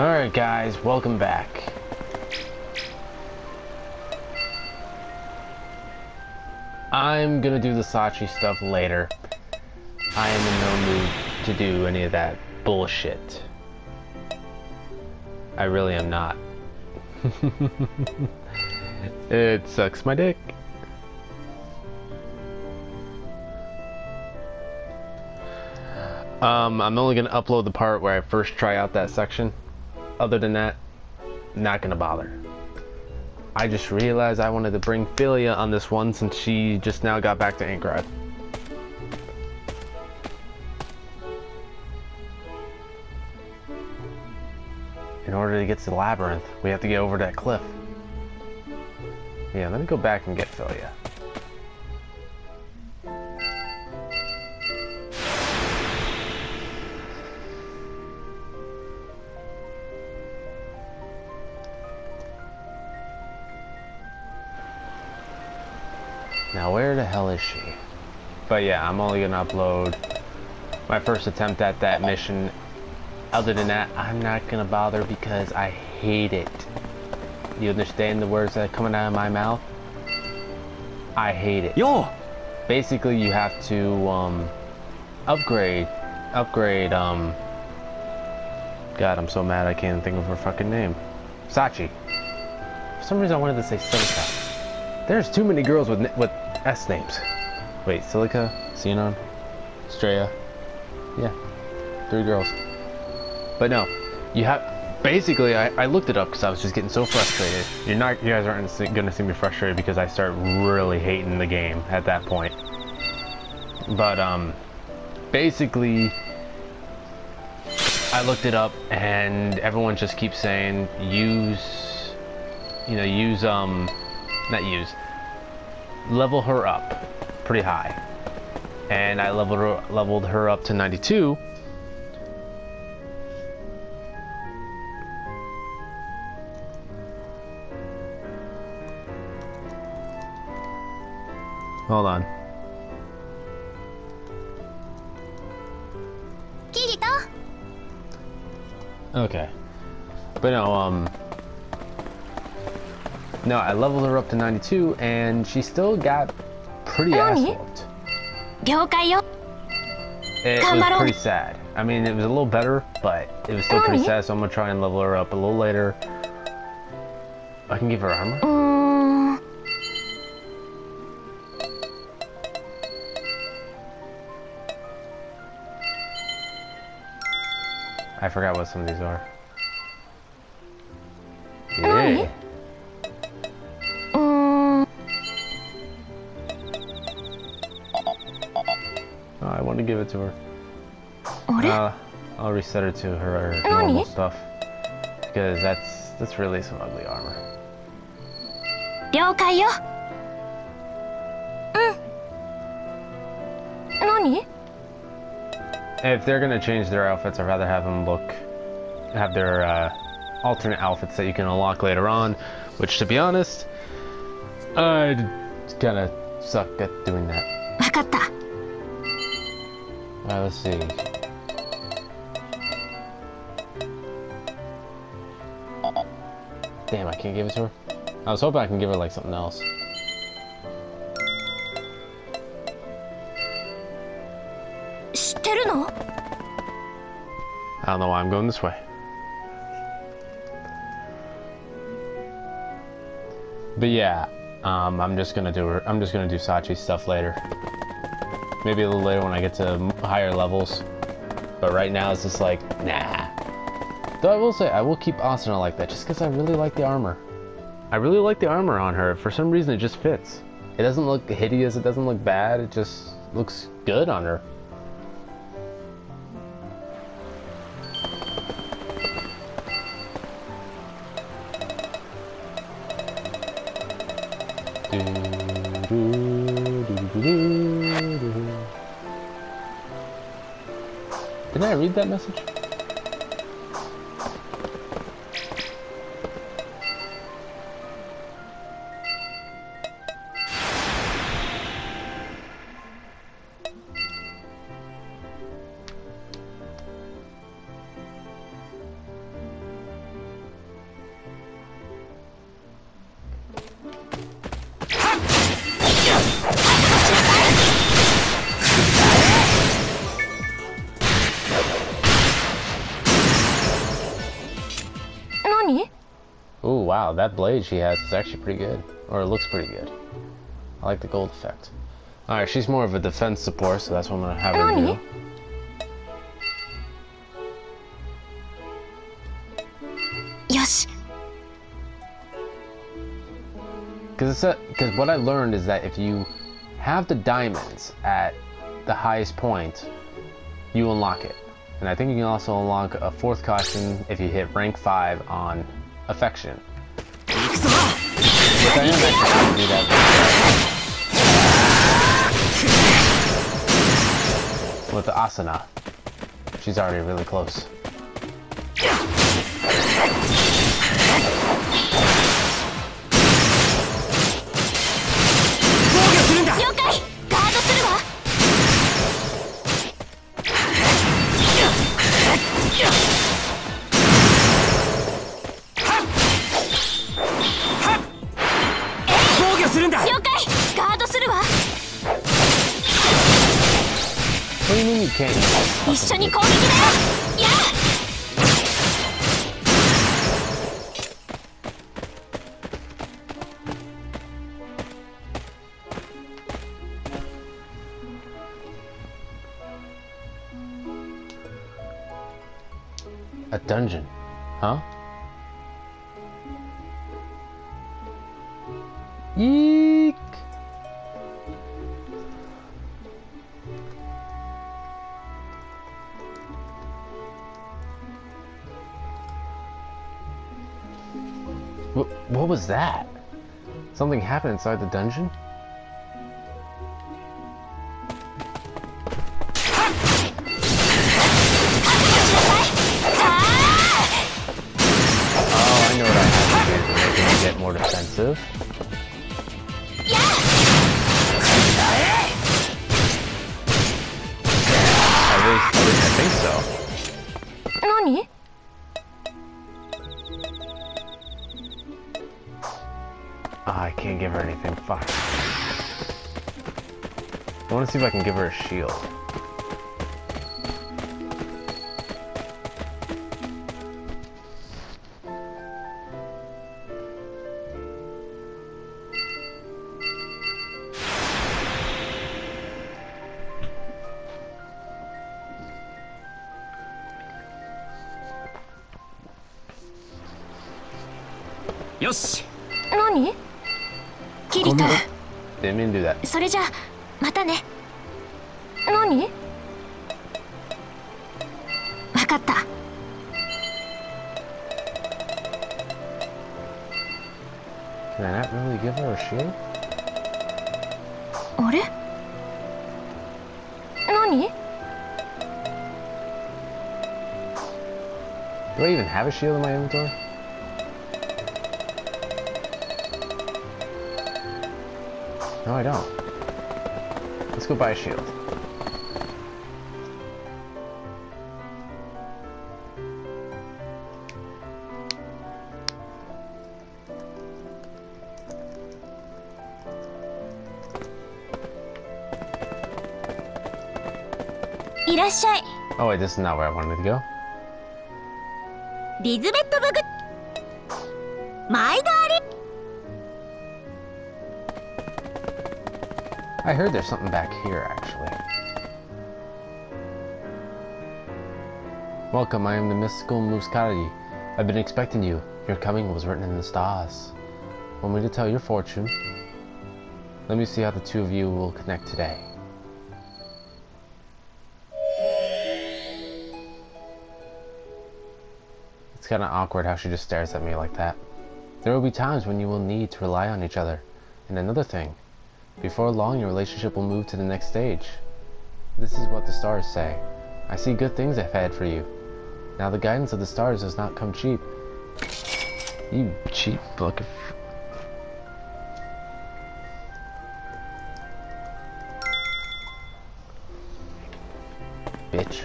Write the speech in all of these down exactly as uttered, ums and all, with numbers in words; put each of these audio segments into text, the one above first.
Alright guys, welcome back. I'm gonna do the Sachi stuff later. I am in no mood to do any of that bullshit. I really am not. It sucks my dick. Um, I'm only gonna upload the part where I first try out that section. Other than that, not gonna bother. I just realized I wanted to bring Philia on this one since she just now got back to Aincrad. In order to get to the labyrinth, we have to get over that cliff. Yeah, let me go back and get Philia. Now where the hell is she? But yeah, I'm only gonna upload my first attempt at that mission. Other than that, I'm not gonna bother because I hate it. You understand the words that are coming out of my mouth? I hate it. Yo! Basically, you have to um, upgrade, upgrade, um... God, I'm so mad I can't think of her fucking name. Sachi. For some reason I wanted to say Silica. There's too many girls with with S names. Wait, Silica, Xenon, Straya. Yeah, three girls. But no, you have. Basically, I, I looked it up because I was just getting so frustrated. You're not, you guys aren't see, gonna see me frustrated because I start really hating the game at that point. But um, basically, I looked it up and everyone just keeps saying use, you know, use um. Not use. Level her up pretty high, and I leveled her, leveled her up to ninety-two. Hold on. Kirito. Okay, but no, um. No, I leveled her up to ninety-two, and she still got pretty ass whooped. It was pretty sad. I mean, it was a little better, but it was still pretty sad, so I'm gonna try and level her up a little later. I can give her armor? I forgot what some of these are. Yeah. I want to give it to her. Uh, I'll reset her to her, her normal stuff because that's that's really some ugly armor. If they're gonna change their outfits, I'd rather have them look, have their uh, alternate outfits that you can unlock later on. Which, to be honest, I kind of suck at doing that. Alright, let's see. Damn, I can't give it to her? I was hoping I can give her like something else. I don't know why I'm going this way. But yeah, um, I'm just gonna do her. I'm just gonna do Sachi stuff later. Maybe a little later when I get to higher levels. But right now it's just like, nah. Though I will say, I will keep Asuna like that just because I really like the armor. I really like the armor on her. For some reason it just fits. It doesn't look hideous, it doesn't look bad, it just looks good on her. Didn't I read that message? 何? Ooh, wow, that blade she has is actually pretty good. Or it looks pretty good. I like the gold effect. Alright, she's more of a defense support, so that's what I'm gonna have her do. Yosh. Because because what I learned is that if you have the diamonds at the highest point, you unlock it. And I think you can also unlock a fourth caution if you hit rank five on affection. Which I am actually going to do that with the Asana. She's already really close. What do you mean you can't? A dungeon, huh? Eek! What, what was that? Something happened inside the dungeon? Get more defensive. At least, at least I think so. Nani? Ah, I can't give her anything. Fuck. I want to see if I can give her a shield. Yosh. Nani? Kirito. Didn't mean to do that. それじゃまたね。何? わかった。 Can I not really give her a shield? あれ? 何? Do I even have a shield in my inventory? No, I don't. Let's go buy a shield. Oh wait, this is not where I wanted to go. I heard there's something back here, actually. Welcome, I am the mystical Muskari. I've been expecting you. Your coming was written in the stars. Want me to tell your fortune? Let me see how the two of you will connect today. It's kind of awkward how she just stares at me like that. There will be times when you will need to rely on each other. And another thing, before long your relationship will move to the next stage. This is what the stars say. I see good things ahead for you. Now the guidance of the stars does not come cheap. You cheap bucket. Bitch.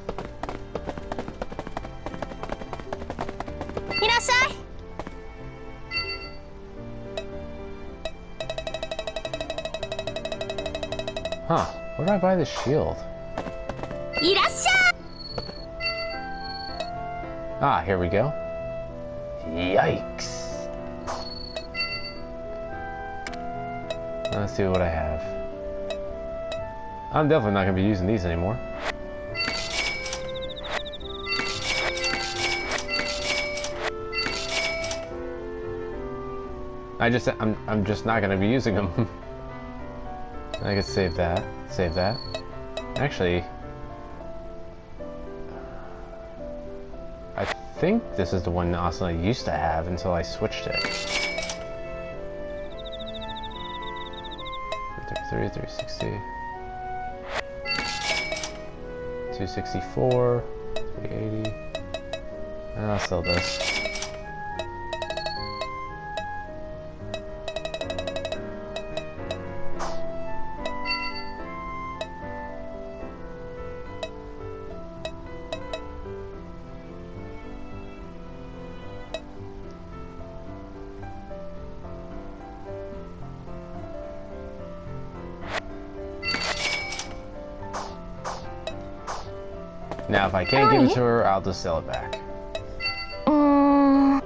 Huh, where did I buy this shield? Ah, here we go. Yikes. Let's see what I have. I'm definitely not going to be using these anymore. I just, I'm, I'm just not going to be using them. I could save that, save that. Actually, I think this is the one Asuna used to have until I switched it. three thirty-three, three sixty, two sixty-four, three eighty. And I'll sell this. Now, if I can't give it to her, I'll just sell it back. Mm.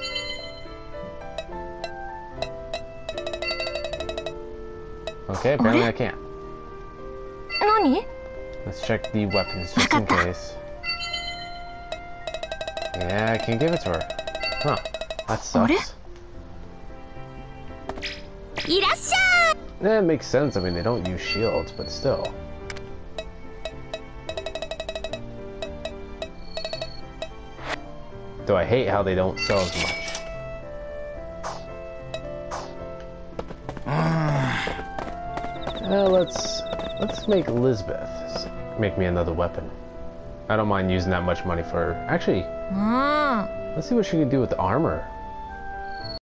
Okay, apparently I can't. Nani? Let's check the weapons just in case. Yeah, I can't give it to her. Huh. That sucks. That makes sense. I mean, they don't use shields, but still. Though I hate how they don't sell as much. uh, let's let's make Elizabeth make me another weapon. I don't mind using that much money for her. Actually, let's see what she can do with the armor.